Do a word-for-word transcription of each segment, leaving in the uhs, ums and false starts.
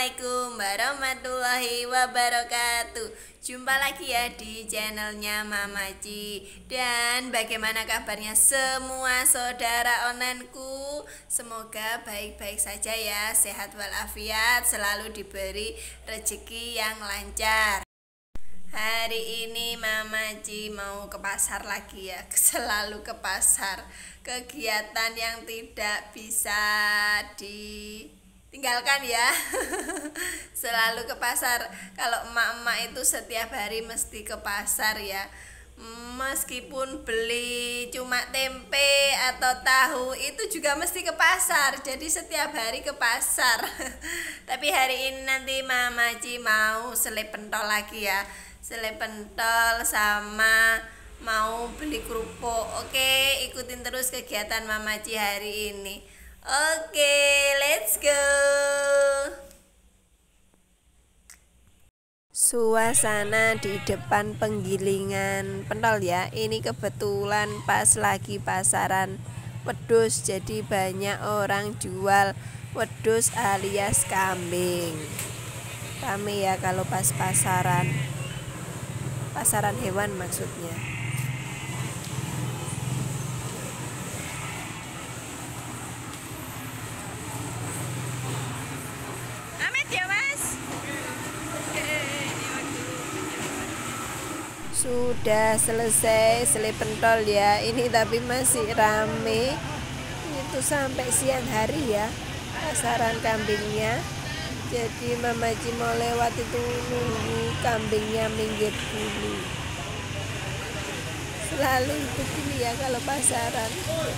Assalamualaikum warahmatullahi wabarakatuh. Jumpa lagi ya di channelnya Mama Ci. Dan bagaimana kabarnya semua saudara onlineku? Semoga baik-baik saja ya, sehat walafiat, selalu diberi rezeki yang lancar. Hari ini Mama Ci mau ke pasar lagi ya. Selalu ke pasar. Kegiatan yang tidak bisa ditinggalkan ya. Selalu ke pasar. Kalau emak-emak itu setiap hari mesti ke pasar ya. Meskipun beli cuma tempe atau tahu itu juga mesti ke pasar. Jadi setiap hari ke pasar. Tapi hari ini nanti Mama Ci mau selip pentol lagi ya. Selip pentol sama mau beli kerupuk. Oke, ikutin terus kegiatan Mama Ci hari ini. Oke, let's go. Suasana di depan penggilingan pentol ya. Ini kebetulan pas lagi pasaran wedhus, jadi banyak orang jual wedhus alias kambing. Rame ya kalau pas pasaran. Pasaran hewan maksudnya. Amet ya Mas. Sudah selesai selip pentol ya. Ini tapi masih rame. Itu sampai siang hari ya pasaran kambingnya. Jadi Mama Ci mau lewat itu nunggu kambingnya minggir dulu. Selalu begini ya kalau pasaran.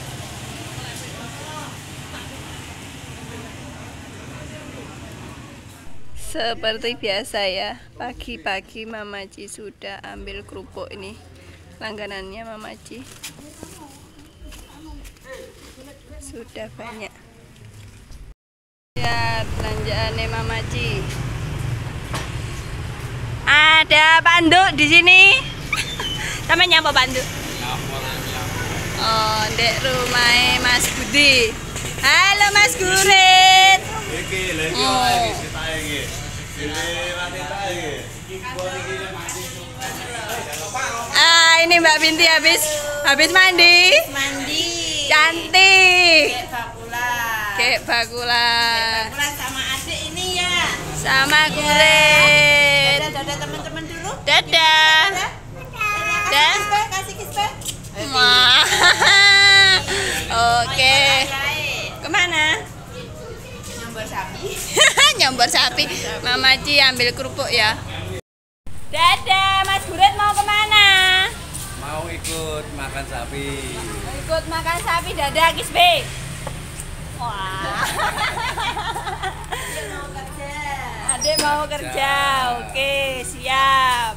Seperti biasa ya, pagi-pagi Mama Ci sudah ambil kerupuk ini. Langganannya Mama Ci sudah banyak. Lihat belanjaannya Mama Ci. Ada panduk di sini. Sama nyapa panduk? Oh, dek rumah Mas Budi. Halo Mas Gurit. Oh. Ah, ini Mbak Binti habis habis mandi. Mandi. Cantik. Kayak bakula. Kayak bakula. Bakula sama adik ini ya. Sama Gurit. Dadah, dadah teman-teman dulu. Dadah. Dadah. Kasih kispe. Wah. Oke. Kemana? Nyambor sapi. Nyambor sapi. Mama Ci ambil kerupuk ya. Dadah, Mas Gurit mau kemana? Mau ikut makan sapi. Ikut makan sapi. Dadah, Kisbe. Wah. Dia mau kerja. Adek mau kerja. Oke, siap.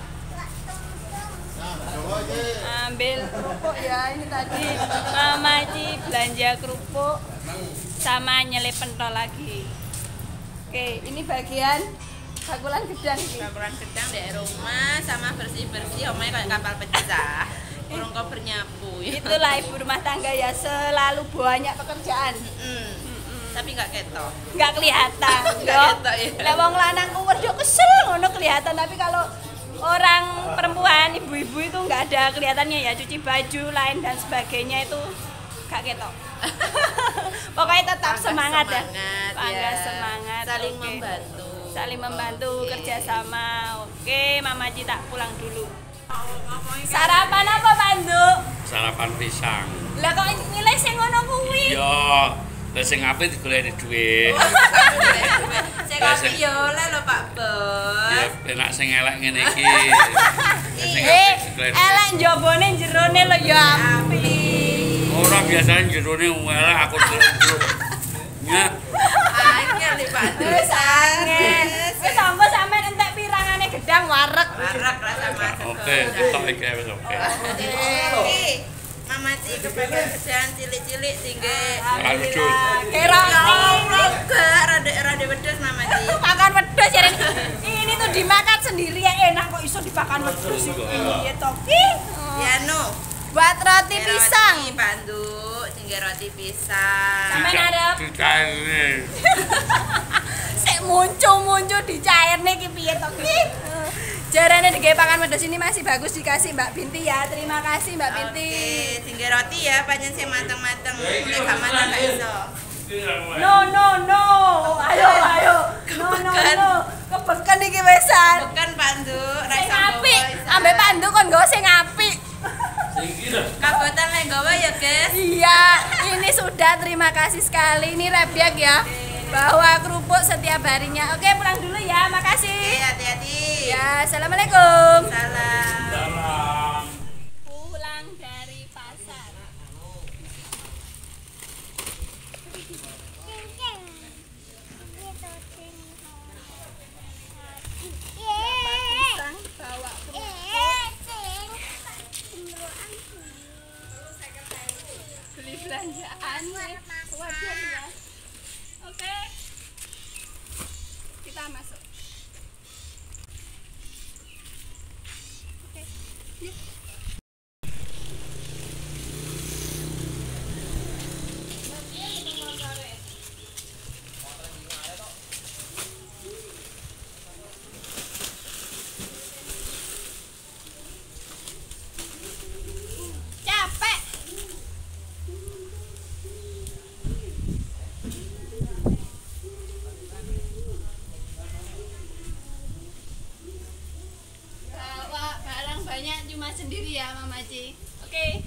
Ambil kerupuk ya. Ini tadi Mama Ci belanja kerupuk sama nyelip pentol lagi. Oke, ini bagian bakulan gedang ini. Bakulan gedang di rumah sama bersih-bersih omanya kayak kapal pecah. Kurang kau bernyapu ya. Itulah ibu rumah tangga ya, selalu banyak pekerjaan. Mm. Tapi nggak ketok. Nggak kelihatan. Nggak ketok ya. Lah wong lanang wedok kesel ngono kelihatan, tapi kalau orang perempuan, ibu-ibu itu nggak ada kelihatannya ya, cuci baju lain dan sebagainya itu nggak ketok. Pokoknya tetap Pangkas semangat, semangat ya. Pangkas ya. semangat. Saling Oke. membantu. Saling membantu, Oke. kerjasama. Oke, Mama Ci tak pulang dulu. Sarapan apa, Pandu? Sarapan pisang. Lah kok nilai sing ngono kuwi? Yo, lah sing apik digoleki dhuwit. Saya kopi ya oleh lho Pak Bos. Ya enak sing elek ngene iki. Lah sing Eh, apik digoleki. elek njobone jerone lho ya apik. Ora biasane jerone elek aku dulu. Ya, Angel nih Pak Bos. Wis angel. Wis sampo sampean entek pirangane gedang wareg. Marak rasa masak. oke, tok iki wis oke. Oke. Mama Ci kebagian kerjaan cilik-cilik sehingga Alhamdulillah. Kira enggak rada-rada wedhus Mama Ci. makan wedhus ya ini. Ini tuh dimakan sendiri ya enak kok iso dimakan wedhus iki. Iya toh. Ya no. Buat roti pisang. Roti Pandu, sehingga roti pisang. Sampai ngarep. Dikaene. Sik muncul-muncul dicairne iki piye to ki? Jarane digawe pangan wedhus ini masih bagus dikasih Mbak Binti ya. Terima kasih Mbak Binti. Oke, tinggal roti ya, panjang sing mateng-mateng. Nek gak mateng gak iso. No no no. Ayo ayo. No no no. Kebeken iki wisan. Bukan Pandu, ra Sing iso. apik. Ambek Pandu kon nggo sing apik. Kabotan lek gawe ya, Guys. Iya, ini sudah terima kasih sekali. Ini Rebyak ya. Bawa kerupuk setiap harinya. Oke, pulang dulu ya. Makasih. Oke, hati-hati. Ya, assalamualaikum. Salam. Salam. Pulang dari pasar. Bawa beli belanjaan. Wajar ya. Oke. Kita masuk. Oke. Yuk. Capek. Bawa barang banyak cuma sendiri ya Mama Ci. Oke.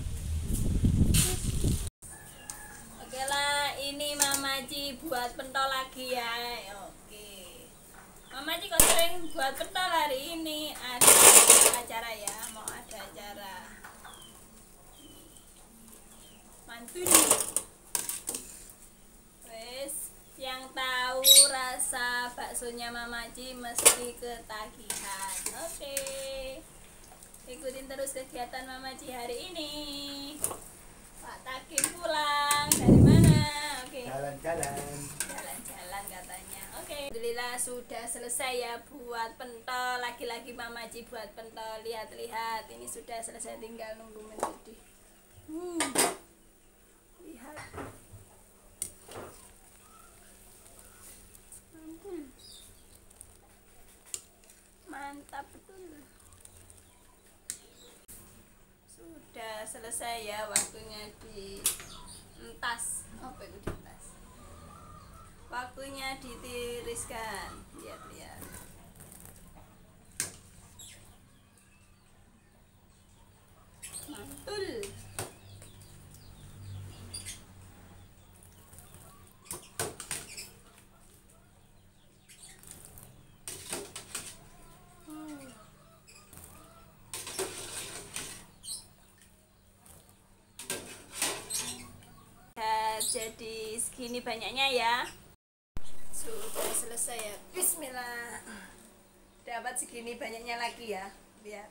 Oke lah, ini Mama Ci buat pentol lagi ya. Oke. Mama Ci kok sering buat pentol hari ini? Ada acara ya, mau ada acara. Mantul. Wes, yang tahu rasa baksonya Mama Ci mesti ketagihan. Oke. Ikutin terus kegiatan Mama Ci hari ini. Pak Takim pulang dari mana? Oke. Jalan-jalan. Jalan-jalan katanya. Oke. Alhamdulillah sudah selesai ya buat pentol. Lagi-lagi Mama Ci buat pentol. Lihat-lihat, ini sudah selesai, tinggal nunggu mendidih. Hmm. Lihat. Mantul. Mantap betul. Sudah selesai ya, waktunya di entas. Apa itu di entas? Waktunya ditiriskan. Lihat-lihat. Mantul. Jadi segini banyaknya ya. Sudah selesai ya. Bismillah. Dapat segini banyaknya lagi ya. Lihat.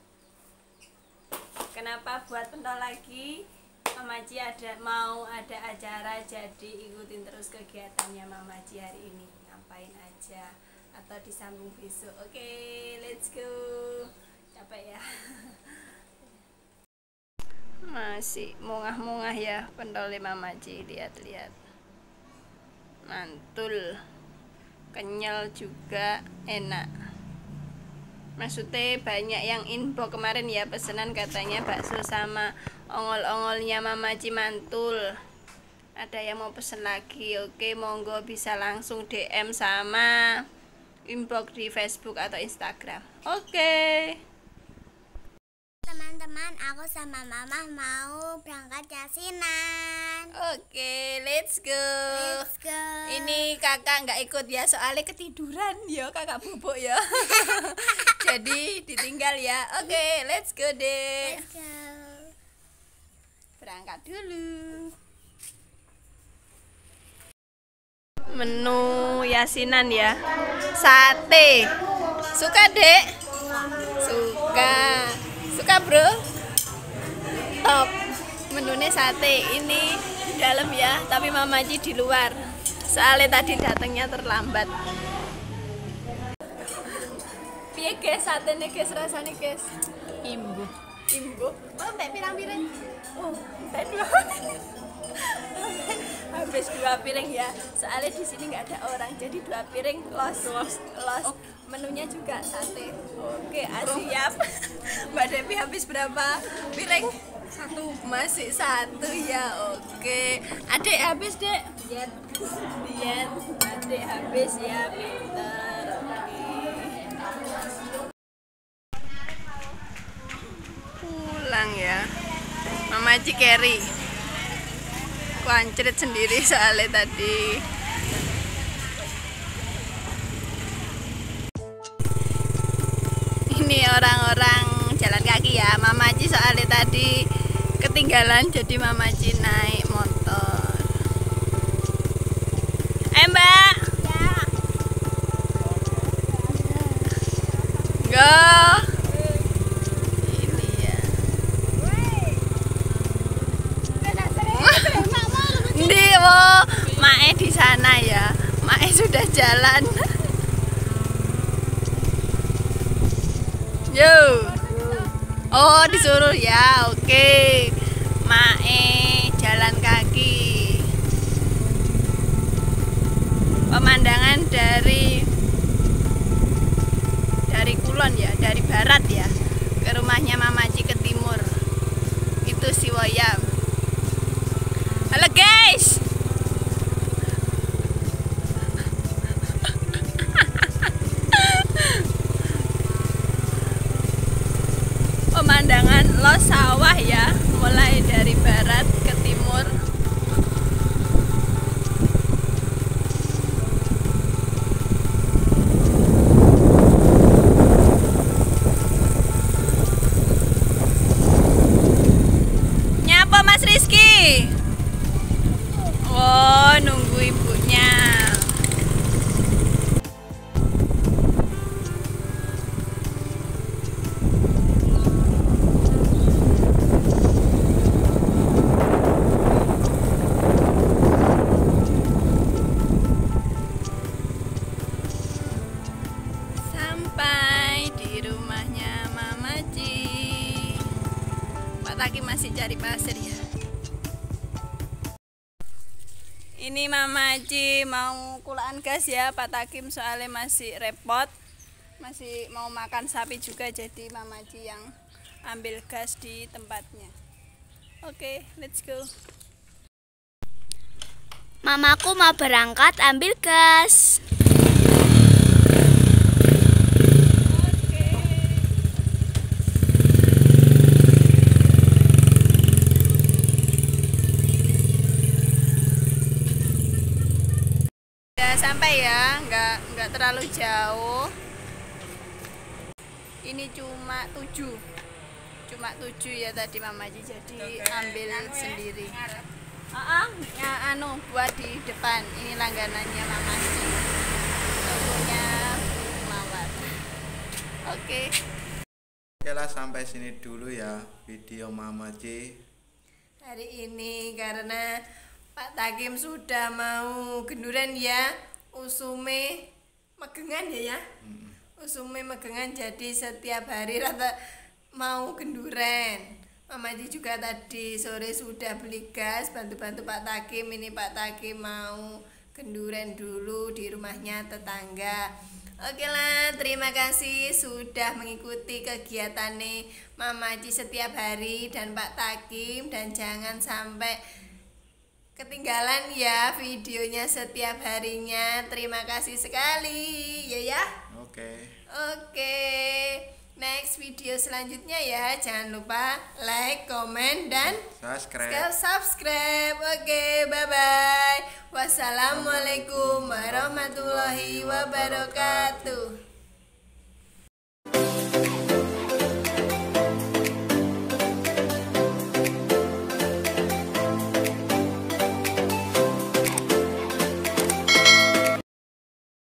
Kenapa buat pentol lagi? Mama Ci ada mau ada acara, jadi ikutin terus kegiatannya Mama Ci hari ini. Ngapain aja atau disambung besok. Oke, let's go. Capek ya. Masih mungah-mungah ya pentolnya Mama Ci, lihat-lihat. Mantul. Kenyal juga, enak. Maksudnya banyak yang inbox kemarin ya, pesanan katanya bakso sama ongol-ongolnya Mama Ci mantul. Ada yang mau pesen lagi? Oke, monggo bisa langsung D M sama inbox di Facebook atau Instagram. Oke. Teman-teman, aku sama mama mau berangkat yasinan. Oke, let's go. Let's go. Ini kakak nggak ikut ya, soalnya ketiduran ya, kakak bubuk ya. Jadi ditinggal ya. Oke, let's go deh. Let's go. Berangkat dulu. Menu yasinan ya. Sate. Suka, Dek? Suka. Suka, Bro? Top. Menunya sate. Ini di dalam ya, tapi Mama Ci di luar. Soalnya tadi datangnya terlambat. Piye guys, satene guys, rasane guys? Imbuh. Imbuh. Oh, mbak pirang-pirang. Oh, mbak dua. habis dua piring ya. Soalnya di sini nggak ada orang, jadi dua piring los los los. Menunya juga sate. Oke, ah, siap. Mbak Devi habis berapa piring? Satu. Masih satu ya. Oke. Adek habis, Dek? Lihat. Lihat. Adek habis ya, pinter. Pulang ya. Mama Cikeri. Kuancrit sendiri soalnya tadi. Ini orang-orang jalan kaki ya. Mama Ci soalnya tadi ketinggalan, jadi Mama Ci naik motor. Eh Mbak. Ya. Go. Ini ya. Ndi wo, Mae di sana ya. Mae sudah jalan. Yo. Oh, disuruh ya. Oke. Mae jalan kaki. Pemandangan dari dari kulon ya, dari barat ya. Ke rumahnya Mama Ci ke timur. Itu Siwoyam. Halo guys. Pemandangan los sawah ya, mulai dari barat ke timur. Nyapa Mas Rizky? Oh, nunggu ibunya. Sampai di rumahnya Mama Ci. Pak Taki masih cari pasir ya. Ini Mama Ci mau kulaan gas ya Pak Takim, soalnya masih repot. Masih mau makan sapi juga, jadi Mama Ci yang ambil gas di tempatnya. Oke, let's go. Mamaku mau berangkat ambil gas. Udah sampai ya, nggak nggak terlalu jauh. Ini cuma tujuh, cuma tujuh ya tadi Mama Ci, jadi ambil sendiri. Ah, ya anu buat di depan. Ini langganannya Mama Ci. Tokonya Mawar. Oke. Oke lah, sampai sini dulu ya video Mama Ci hari ini, karena Pak Takim sudah mau genduran ya, usume megengan ya ya. Usume megengan, jadi setiap hari rata mau genduran. Mama Ci juga tadi sore sudah beli gas, bantu-bantu Pak Takim. Ini Pak Takim mau genduran dulu di rumahnya tetangga. Oke lah, terima kasih sudah mengikuti kegiatan nih Mama Ci setiap hari dan Pak Takim. Dan jangan sampai ketinggalan ya videonya setiap harinya. Terima kasih sekali ya ya. Oke. Oke, next video selanjutnya ya. Jangan lupa like, komen, dan Subscribe. subscribe. Oke, bye bye. Wassalamualaikum warahmatullahi wabarakatuh.